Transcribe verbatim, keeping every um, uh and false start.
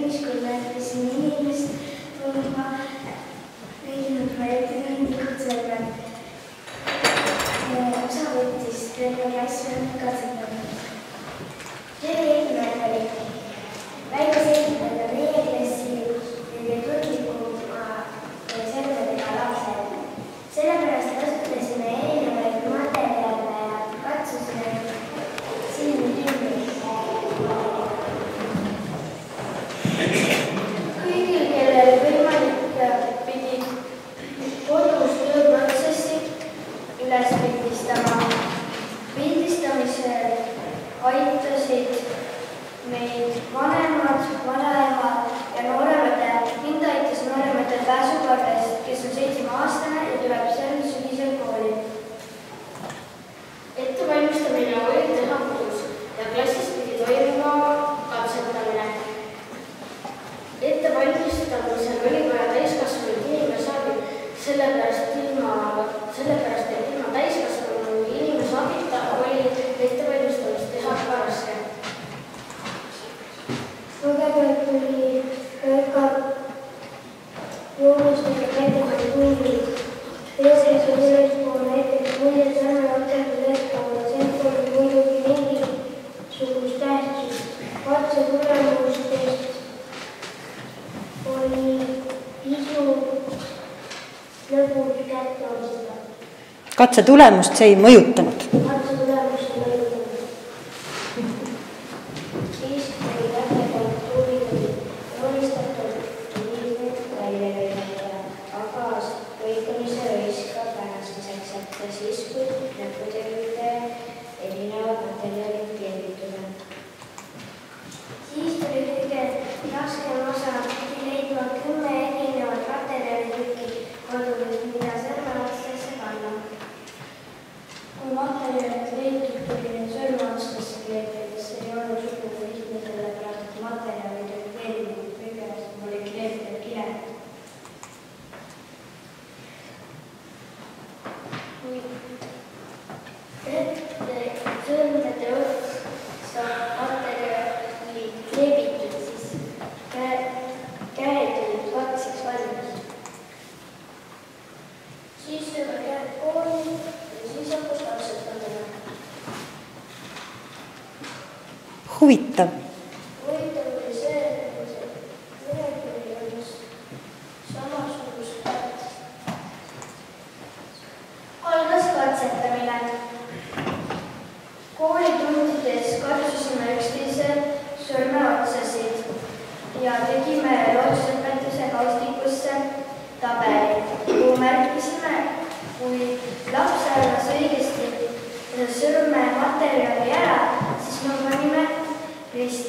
tunnis, kui ma õppisin inimest tundma, leidnud ma ettepanelikult sõbrad. Osa võttis terve klass on katsetanud. See oli esimene oli. Väigas esimene meie klassi kõige tundlikuma sõbradega lapsed. Sellepärast kasutasime erinevaid materjale ja katsusime silmi kinni. Kõigil, kellel võimalik pidid kodus tööprotsessi üles pildistama. Pildistamisel aitasid meid vanemad, vanaemad ja nooremate. Mind aitas nooremate pääsukorras, kes on seitsmeaastane ja tuleb sel sügisel kooli. Ettevalmistamine oli teha kodus ja klassis pidi toimuma katsetamine. Ettevalmistamisel oli vaja täiskasvanud inimese abi, sellepärast, ilma, sellepärast et ilma täiskasvanud inimese abita oli ettevalmistamist teha ka raske. Kõigepealt tuli väga joonustega näiteks tunnid. Teoses on ülespool näiteks muide sõna otsega ülespool, see pole muidugi mingisugust tähtsust. Katse tulemustest oli isu lõbus kätte otsida. Katse tulemust see ei mõjutanud? Katse tulemust ei mõjutanud. Siis oli läbedalt tuulid joonistatud liinud välja lõigata, aga lõikamise rõiska pääsmiseks jätta siis, kui näppude juurde erinevad materjalid kleebitud. Siis tuli kõige raskem osa leidma kümme erinevat materjalitükki kodus, mida sõrmeotsasse panna. Kui materjalid leitud tuli need sõrmeotsasse kleebides, ei olnud sugugi lihtne, sellepärast et materjalid oli kleebitud kõige raskem oli kleebida kire. Kui sõrmede otsa materjali kleebitud, siis käed olid katseks valmis. Siis tõime käed kooli ja siis hakkas katsetamine. Huvitav. Huvitav oli see, et midagi oli just samasugust kätt. Algas katsetamine. Koolitundides katsusime üksteise sõrmeotsasid ja tegime loodusõpetuse kaustikusse tabelid, kuhu märkisime, kui laps arvas õigesti sõrme materjali ära, siis me panime risti.